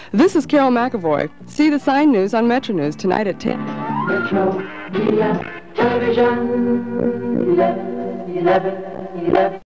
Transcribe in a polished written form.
This is Carol McAvoy. See the sign news on Metro News tonight at 10. Metro Media Television 11.